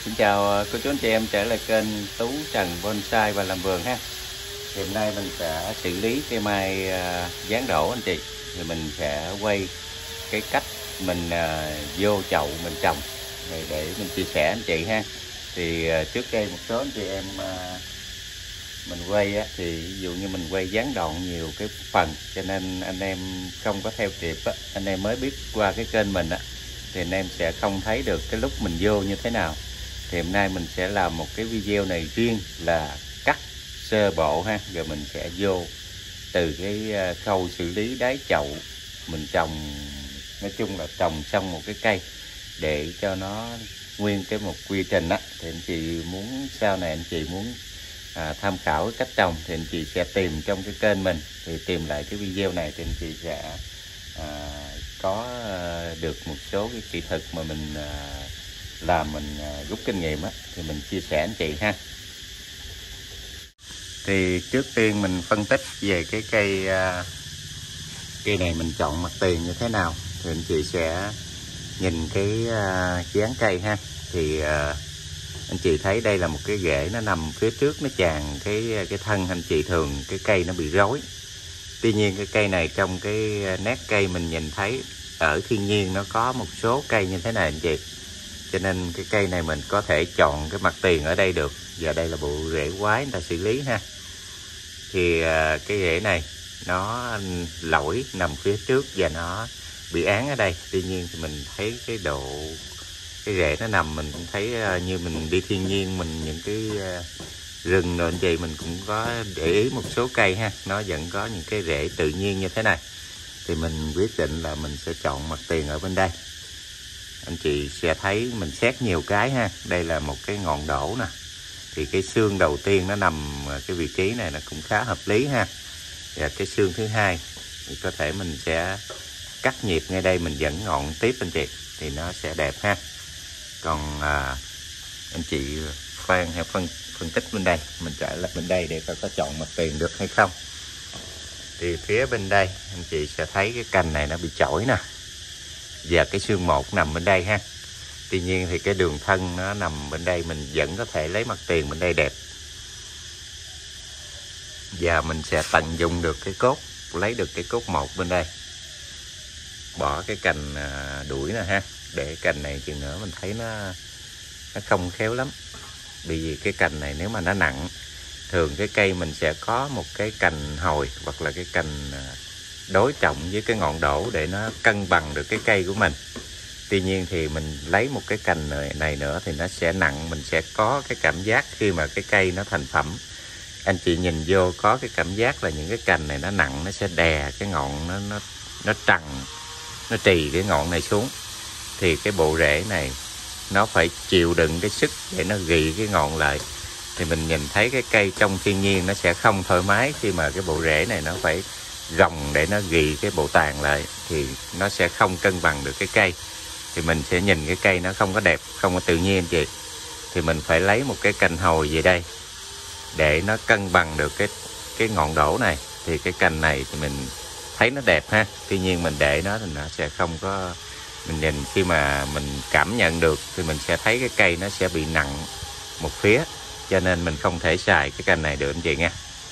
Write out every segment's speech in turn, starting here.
Xin chào cô chú anh chị em trở lại kênh Tú Trần Bonsai và làm vườn ha. Thì hôm nay mình sẽ xử lý cây mai dáng đổ anh chị. Thì mình sẽ quay cái cách mình vô chậu mình trồng để mình chia sẻ anh chị ha. Thì trước đây một số anh chị em mình quay á, thì ví dụ như mình quay gián đoạn nhiều cái phần cho nên anh em không có theo kịp á, anh em mới biết qua cái kênh mình á thì anh em sẽ không thấy được cái lúc mình vô như thế nào. Thì hôm nay mình sẽ làm một cái video này riêng là cắt sơ bộ ha, rồi mình sẽ vô từ cái khâu xử lý đáy chậu mình trồng, nói chung là trồng xong một cái cây để cho nó nguyên cái một quy trình á. Thì anh chị muốn sau này anh chị muốn tham khảo cách trồng thì anh chị sẽ tìm trong cái kênh mình, thì tìm lại cái video này thì anh chị sẽ có được một số cái kỹ thuật mà mình làm, mình rút kinh nghiệm á, thì mình chia sẻ anh chị ha. Thì trước tiên mình phân tích về cái cây này mình chọn mặt tiền như thế nào thì anh chị sẽ nhìn cái dáng cây ha. Thì anh chị thấy đây là một cái rễ nó nằm phía trước, nó tràn cái thân anh chị, thường cái cây nó bị rối. Tuy nhiên cái cây này trong cái nét cây mình nhìn thấy ở thiên nhiên nó có một số cây như thế này anh chị, cho nên cái cây này mình có thể chọn cái mặt tiền ở đây được. Và đây là bộ rễ quái người ta xử lý ha. Thì cái rễ này nó lỗi nằm phía trước và nó bị án ở đây. Tuy nhiên thì mình thấy cái rễ nó nằm, mình cũng thấy như mình đi thiên nhiên, mình những cái rừng rồi anh chị, mình cũng có để ý một số cây ha, nó vẫn có những cái rễ tự nhiên như thế này. Thì mình quyết định là mình sẽ chọn mặt tiền ở bên đây. Anh chị sẽ thấy mình xét nhiều cái ha. Đây là một cái ngọn đổ nè, thì cái xương đầu tiên nó nằm cái vị trí này nó cũng khá hợp lý ha. Và cái xương thứ hai thì có thể mình sẽ cắt nhịp ngay đây, mình dẫn ngọn tiếp anh chị, thì nó sẽ đẹp ha. Còn anh chị khoan hay phân tích bên đây, mình trở lại bên đây để coi có chọn mặt tiền được hay không. Thì phía bên đây anh chị sẽ thấy cái cành này nó bị chổi nè, và cái xương một nằm bên đây ha. Tuy nhiên thì cái đường thân nó nằm bên đây, mình vẫn có thể lấy mặt tiền bên đây đẹp. Và mình sẽ tận dụng được cái cốt, lấy được cái cốt một bên đây, bỏ cái cành đuổi nè ha. Để cành này chừng nữa mình thấy nó không khéo lắm. Bởi vì cái cành này nếu mà nó nặng, thường cái cây mình sẽ có một cái cành hồi hoặc là cái cành đối trọng với cái ngọn đổ để nó cân bằng được cái cây của mình. Tuy nhiên thì mình lấy một cái cành này nữa thì nó sẽ nặng, mình sẽ có cái cảm giác khi mà cái cây nó thành phẩm, anh chị nhìn vô có cái cảm giác là những cái cành này nó nặng, nó sẽ đè cái ngọn nó trằn, nó trì cái ngọn này xuống. Thì cái bộ rễ này nó phải chịu đựng cái sức để nó gỉ cái ngọn lại. Thì mình nhìn thấy cái cây trong thiên nhiên nó sẽ không thoải mái khi mà cái bộ rễ này nó phải gồng để nó gỉ cái bộ tàn lại, thì nó sẽ không cân bằng được cái cây. Thì mình sẽ nhìn cái cây nó không có đẹp, không có tự nhiên chị. Thì mình phải lấy một cái cành hồi về đây để nó cân bằng được cái ngọn đổ này. Thì cái cành này thì mình thấy nó đẹp ha. Tuy nhiên mình để nó thì nó sẽ không có, mình nhìn khi mà mình cảm nhận được thì mình sẽ thấy cái cây nó sẽ bị nặng một phía, cho nên mình không thể xài cái cành này được anh chị nha.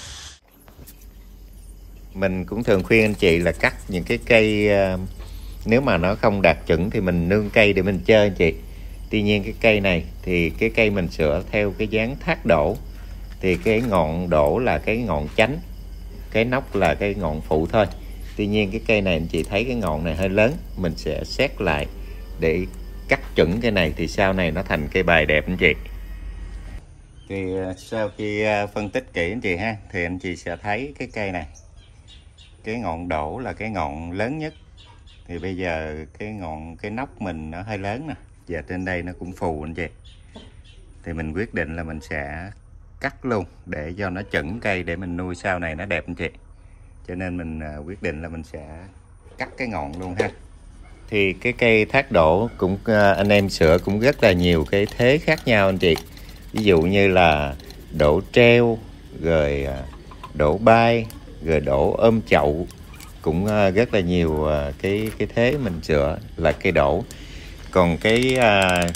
Mình cũng thường khuyên anh chị là cắt những cái cây nếu mà nó không đạt chuẩn thì mình nương cây để mình chơi anh chị. Tuy nhiên cái cây này thì cái cây mình sửa theo cái dáng thác đổ, thì cái ngọn đổ là cái ngọn chánh, cái nóc là cái ngọn phụ thôi. Tuy nhiên cái cây này anh chị thấy cái ngọn này hơi lớn, mình sẽ xét lại để cắt chuẩn cái này thì sau này nó thành cây bài đẹp anh chị. Thì sau khi phân tích kỹ anh chị ha, thì anh chị sẽ thấy cái cây này, cái ngọn đổ là cái ngọn lớn nhất. Thì bây giờ cái nóc mình nó hơi lớn nè, và trên đây nó cũng phù anh chị. Thì mình quyết định là mình sẽ cắt luôn để cho nó chuẩn cây để mình nuôi sau này nó đẹp anh chị. Cho nên mình quyết định là mình sẽ cắt cái ngọn luôn ha. Thì cái cây thác đổ cũng anh em sửa cũng rất là nhiều cái thế khác nhau anh chị. Ví dụ như là đổ treo, rồi đổ bay, rồi đổ ôm chậu, cũng rất là nhiều cái thế mình sửa là cây đổ. Còn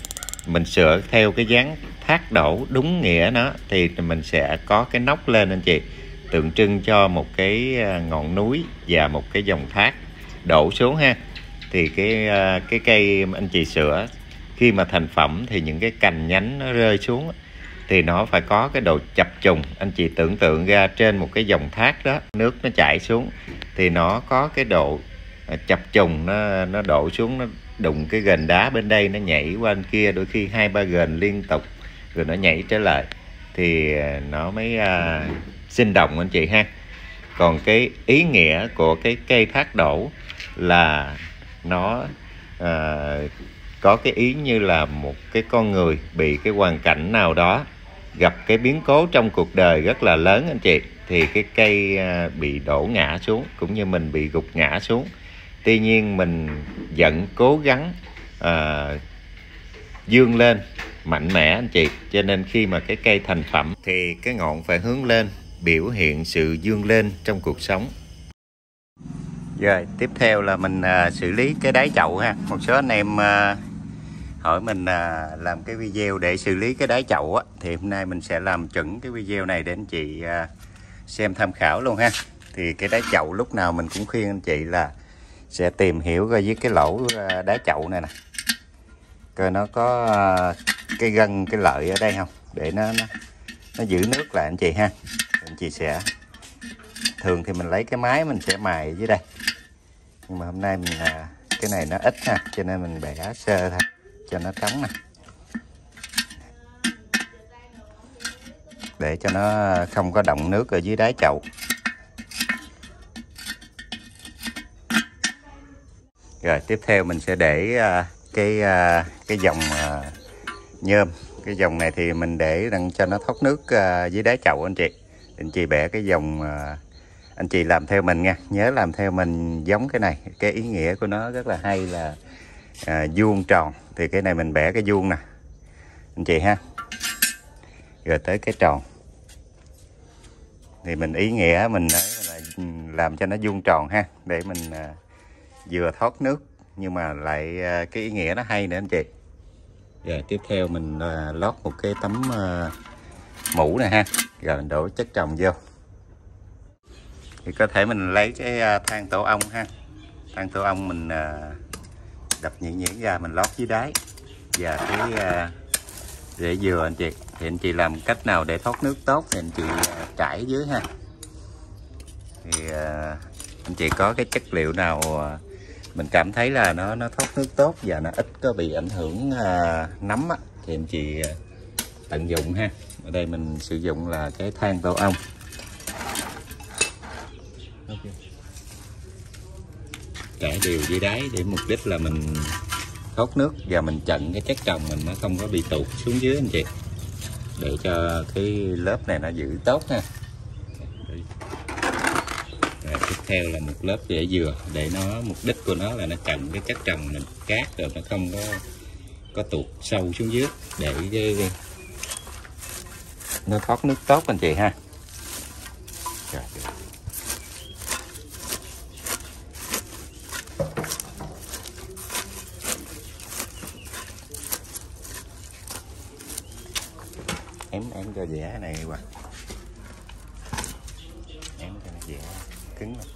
mình sửa theo cái dáng thác đổ đúng nghĩa nó, thì mình sẽ có cái nóc lên anh chị, tượng trưng cho một cái ngọn núi và một cái dòng thác đổ xuống ha. Thì cái cây anh chị sửa khi mà thành phẩm thì những cái cành nhánh nó rơi xuống thì nó phải có cái độ chập trùng. Anh chị tưởng tượng ra trên một cái dòng thác đó, nước nó chảy xuống thì nó có cái độ chập trùng, nó đổ xuống, nó đụng cái gành đá bên đây, nó nhảy qua bên kia, đôi khi 2-3 gành liên tục rồi nó nhảy trở lại thì nó mới sinh động anh chị ha. Còn cái ý nghĩa của cái cây thác đổ là nó có cái ý như là một cái con người bị cái hoàn cảnh nào đó gặp cái biến cố trong cuộc đời rất là lớn anh chị, thì cái cây bị đổ ngã xuống, cũng như mình bị gục ngã xuống. Tuy nhiên mình vẫn cố gắng vươn lên mạnh mẽ anh chị, cho nên khi mà cái cây thành phẩm thì cái ngọn phải hướng lên, biểu hiện sự vươn lên trong cuộc sống. Rồi tiếp theo là mình xử lý cái đáy chậu ha. Một số anh em hỏi mình làm cái video để xử lý cái đáy chậu á, thì hôm nay mình sẽ làm chuẩn cái video này để anh chị xem tham khảo luôn ha. Thì cái đáy chậu lúc nào mình cũng khuyên anh chị là sẽ tìm hiểu coi với cái lỗ đáy chậu này nè, coi nó có cái gân, cái lợi ở đây không, để nó giữ nước lại anh chị ha. Anh chị sẽ thường thì mình lấy cái máy mình sẽ mài dưới đây, nhưng mà hôm nay mình cái này nó ít ha, cho nên mình bẻ sơ thôi cho nó trống nè, để cho nó không có đọng nước ở dưới đáy chậu. Rồi tiếp theo mình sẽ để cái dòng nhôm. Cái dòng này thì mình để đặng cho nó thoát nước dưới đáy chậu anh chị. Anh chị bẻ cái dòng, anh chị làm theo mình nha, nhớ làm theo mình giống cái này. Cái ý nghĩa của nó rất là hay là vuông tròn, thì cái này mình bẻ cái vuông nè anh chị ha, rồi tới cái tròn thì mình ý nghĩa mình là làm cho nó vuông tròn ha, để mình vừa thoát nước nhưng mà lại cái ý nghĩa nó hay nữa anh chị. Rồi tiếp theo mình lót một cái tấm mũ này ha, rồi mình đổ chất trồng vô. Thì có thể mình lấy cái than tổ ong ha, than tổ ong mình đập nhuyễn nhuyễn ra, mình lót dưới đáy và cái rễ dừa anh chị. Thì anh chị làm cách nào để thoát nước tốt thì anh chị trải dưới ha. Thì anh chị có cái chất liệu nào mình cảm thấy là nó thoát nước tốt và nó ít có bị ảnh hưởng nấm á, thì anh chị tận dụng ha. Ở đây mình sử dụng là cái than tổ ong. Trải đều dưới đáy để mục đích là mình thoát nước và mình chặn cái chất trồng mình nó không có bị tụt xuống dưới anh chị, để cho cái lớp này nó giữ tốt ha. Rồi, tiếp theo là một lớp rễ dừa, để nó mục đích của nó là nó chặn cái chất trồng mình cát rồi nó không có tụt sâu xuống dưới, để nó thoát nước tốt anh chị ha. Rồi. Em cho dẻ này qua, em cho nó dẻ cứng lắm.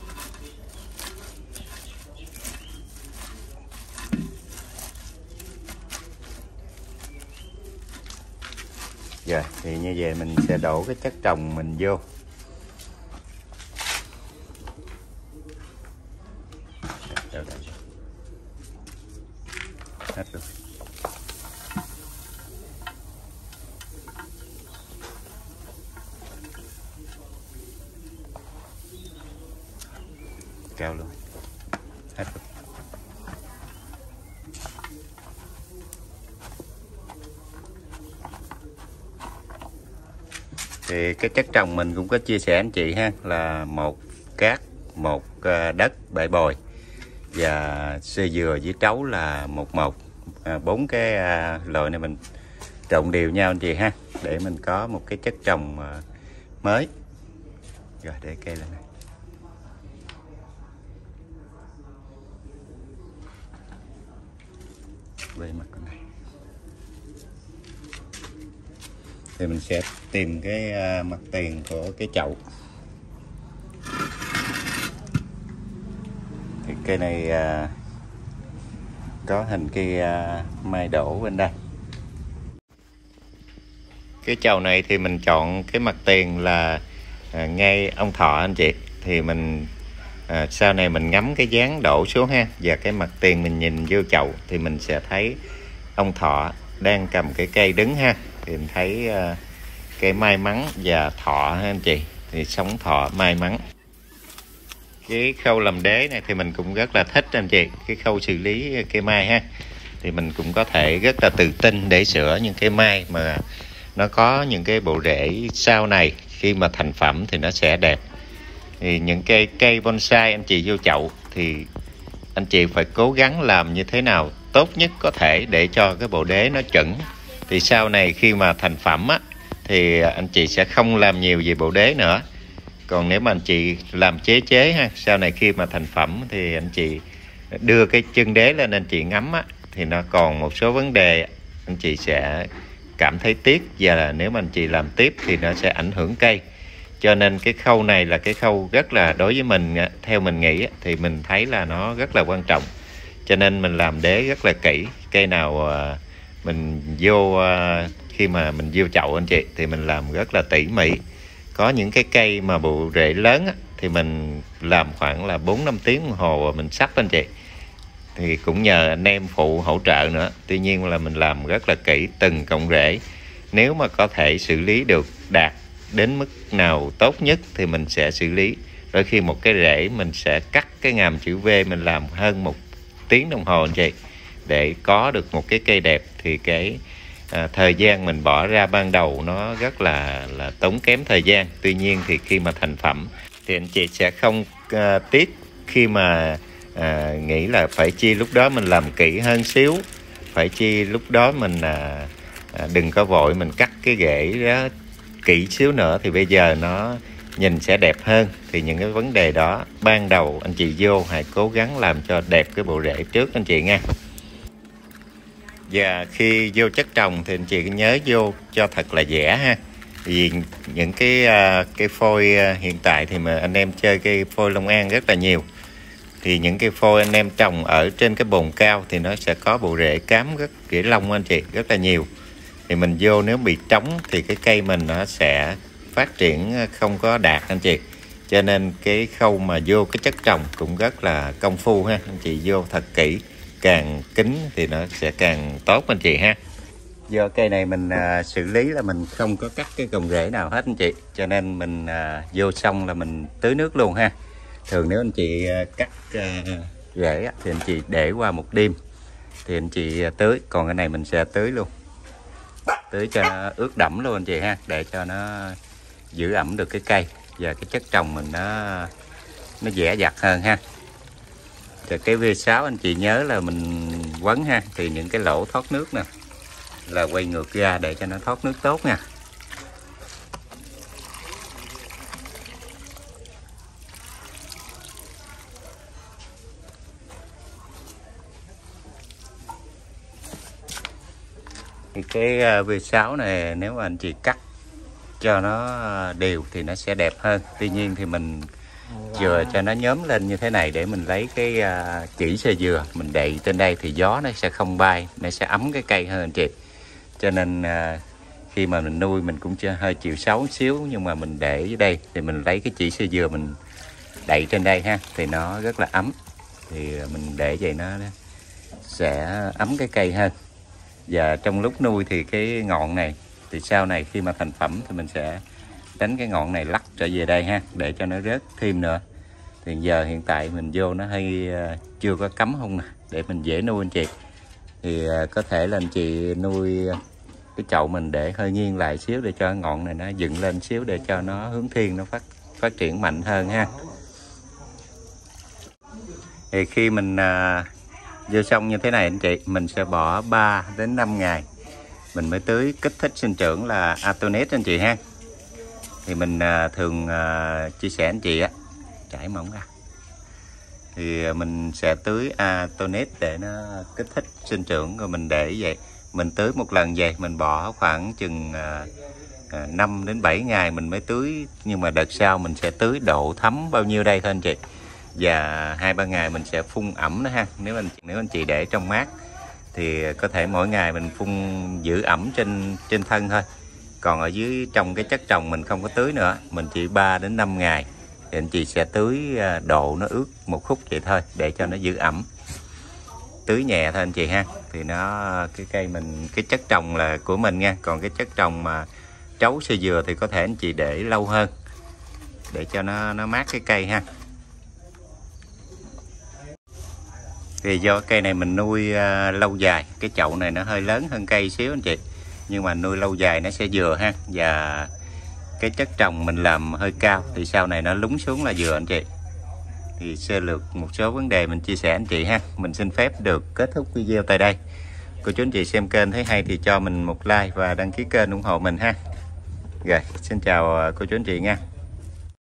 Rồi thì như vậy mình sẽ đổ cái chất trồng mình vô. Hết luôn. Cao luôn. Hết luôn. Thì cái chất trồng mình cũng có chia sẻ anh chị ha, là một cát, một đất bãi bồi và xơ dừa với trấu là một 4 cái loại này mình trộn đều nhau anh chị ha, để mình có một cái chất trồng mới. Rồi để cây lên này. Bề mặt con này. thì mình sẽ tìm cái mặt tiền của cái chậu. Thì cây này có hình cây mai đổ bên đây. Cái chậu này thì mình chọn cái mặt tiền là ngay ông thọ anh chị. Thì mình sau này mình ngắm cái dáng đổ xuống ha, và cái mặt tiền mình nhìn vô chậu thì mình sẽ thấy ông thọ đang cầm cái cây đứng ha. Thì mình thấy cây may mắn và thọ ha anh chị, thì sống thọ may mắn. Cái khâu làm đế này thì mình cũng rất là thích anh chị, cái khâu xử lý cây mai ha. Thì mình cũng có thể rất là tự tin để sửa những cây mai mà nó có những cái bộ rễ sau này khi mà thành phẩm thì nó sẽ đẹp. Thì những cây bonsai anh chị vô chậu thì anh chị phải cố gắng làm như thế nào tốt nhất có thể để cho cái bộ đế nó chuẩn. Thì sau này khi mà thành phẩm á, thì anh chị sẽ không làm nhiều về bộ đế nữa. Còn nếu mà anh chị làm chế ha, sau này khi mà thành phẩm thì anh chị đưa cái chân đế lên anh chị ngắm á, thì nó còn một số vấn đề anh chị sẽ cảm thấy tiếc, và nếu mà anh chị làm tiếp thì nó sẽ ảnh hưởng cây. Cho nên cái khâu này là cái khâu rất là, đối với mình, theo mình nghĩ thì mình thấy là nó rất là quan trọng. Cho nên mình làm đế rất là kỹ. Cây nào mình vô khi mà mình vô chậu anh chị thì mình làm rất là tỉ mỉ. Có những cái cây mà bộ rễ lớn á, thì mình làm khoảng là 4-5 tiếng đồng hồ mình sắp anh chị. Thì cũng nhờ anh em phụ hỗ trợ nữa. Tuy nhiên là mình làm rất là kỹ từng cọng rễ. Nếu mà có thể xử lý được đạt đến mức nào tốt nhất thì mình sẽ xử lý. Đôi khi một cái rễ mình sẽ cắt cái ngàm chữ V, mình làm hơn 1 tiếng đồng hồ anh chị, để có được một cái cây đẹp. Thì cái thời gian mình bỏ ra ban đầu nó rất là tốn kém thời gian. Tuy nhiên thì khi mà thành phẩm thì anh chị sẽ không tiếc khi mà nghĩ là phải chi lúc đó mình làm kỹ hơn xíu, phải chi lúc đó mình đừng có vội mình cắt cái rễ đó kỹ xíu nữa, thì bây giờ nó nhìn sẽ đẹp hơn. Thì những cái vấn đề đó ban đầu anh chị vô hãy cố gắng làm cho đẹp cái bộ rễ trước anh chị nha. Và khi vô chất trồng thì anh chị nhớ vô cho thật là dẻ ha. Vì những cái phôi hiện tại thì mà anh em chơi cây phôi Long An rất là nhiều. Thì những cây phôi anh em trồng ở trên cái bồn cao thì nó sẽ có bộ rễ cám rễ lông anh chị, rất là nhiều. Thì mình vô nếu bị trống thì cái cây mình nó sẽ phát triển không có đạt anh chị. Cho nên cái khâu mà vô cái chất trồng cũng rất là công phu ha. Anh chị vô thật kỹ, càng kín thì nó sẽ càng tốt anh chị ha. Do cây này mình xử lý là mình không có cắt cái cọng rễ nào hết anh chị. Cho nên mình vô xong là mình tưới nước luôn ha. Thường nếu anh chị cắt rễ thì anh chị để qua một đêm thì anh chị tưới. Còn cái này mình sẽ tưới luôn, tưới cho nó ướt đẫm luôn anh chị ha, để cho nó giữ ẩm được cái cây và cái chất trồng mình nó dẻ dặt hơn ha. Rồi cái V6 anh chị nhớ là mình quấn ha, thì những cái lỗ thoát nước nè là quay ngược ra để cho nó thoát nước tốt nha. Thì cái V6 này nếu mà anh chị cắt cho nó đều thì nó sẽ đẹp hơn. Tuy nhiên thì mình chừa cho nó nhóm lên như thế này để mình lấy cái chỉ sơ dừa mình đậy trên đây thì gió nó sẽ không bay, nó sẽ ấm cái cây hơn anh chị. Cho nên khi mà mình nuôi mình cũng hơi chịu xấu xíu, nhưng mà mình để dưới đây thì mình lấy cái chỉ sơ dừa mình đậy trên đây ha, thì nó rất là ấm. Thì mình để vậy nó sẽ ấm cái cây hơn. Và trong lúc nuôi thì cái ngọn này thì sau này khi mà thành phẩm thì mình sẽ đánh cái ngọn này lắc trở về đây ha, để cho nó rớt thêm nữa. Thì giờ hiện tại mình vô nó hơi chưa có cắm không nè, để mình dễ nuôi anh chị. Thì có thể là anh chị nuôi cái chậu mình để hơi nghiêng lại xíu để cho ngọn này nó dựng lên xíu, để cho nó hướng thiên nó phát triển mạnh hơn ha. Thì khi mình vô xong như thế này anh chị, mình sẽ bỏ 3 đến 5 ngày mình mới tưới kích thích sinh trưởng là Atonet anh chị ha. Thì mình thường chia sẻ anh chị á, chảy mỏng ra thì mình sẽ tưới Atonet để nó kích thích sinh trưởng. Rồi mình để vậy, mình tưới một lần vậy mình bỏ khoảng chừng 5 đến 7 ngày mình mới tưới, nhưng mà đợt sau mình sẽ tưới độ thấm bao nhiêu đây thôi anh chị. Và 2-3 ngày mình sẽ phun ẩm nữa ha. Nếu anh chị để trong mát thì có thể mỗi ngày mình phun giữ ẩm trên thân thôi. Còn ở dưới trong cái chất trồng mình không có tưới nữa, mình chỉ 3 đến 5 ngày thì anh chị sẽ tưới độ nó ướt một khúc vậy thôi để cho nó giữ ẩm. Tưới nhẹ thôi anh chị ha. Thì cái cây mình, cái chất trồng là của mình nha. Còn cái chất trồng mà trấu sơ dừa thì có thể anh chị để lâu hơn để cho nó mát cái cây ha. Thì do cây này mình nuôi lâu dài, cái chậu này nó hơi lớn hơn cây xíu anh chị, nhưng mà nuôi lâu dài nó sẽ dừa ha. Và cái chất trồng mình làm hơi cao thì sau này nó lún xuống là dừa anh chị. Thì sơ lược một số vấn đề mình chia sẻ anh chị ha. Mình xin phép được kết thúc video tại đây. Cô chú anh chị xem kênh thấy hay thì cho mình một like và đăng ký kênh ủng hộ mình ha. Rồi, xin chào cô chú anh chị nha.